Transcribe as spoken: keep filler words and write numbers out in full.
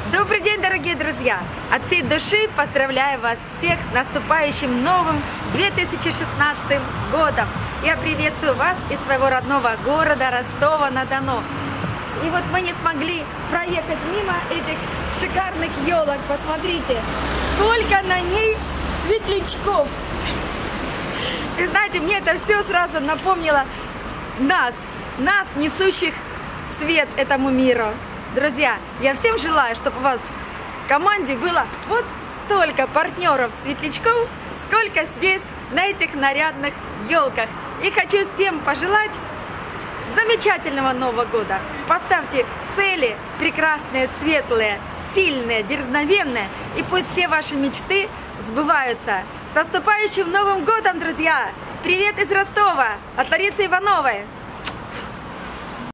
Добрый день, дорогие друзья! От всей души поздравляю вас всех с наступающим новым две тысячи шестнадцатым годом! Я приветствую вас из своего родного города Ростова-на-Дону. И вот мы не смогли проехать мимо этих шикарных елок. Посмотрите, сколько на ней светлячков! И знаете, мне это все сразу напомнило нас, нас, несущих свет этому миру. Друзья, я всем желаю, чтобы у вас в команде было вот столько партнеров светлячков, сколько здесь, на этих нарядных елках. И хочу всем пожелать замечательного Нового года. Поставьте цели прекрасные, светлые, сильные, дерзновенные, и пусть все ваши мечты сбываются. С наступающим Новым годом, друзья! Привет из Ростова от Ларисы Ивановой!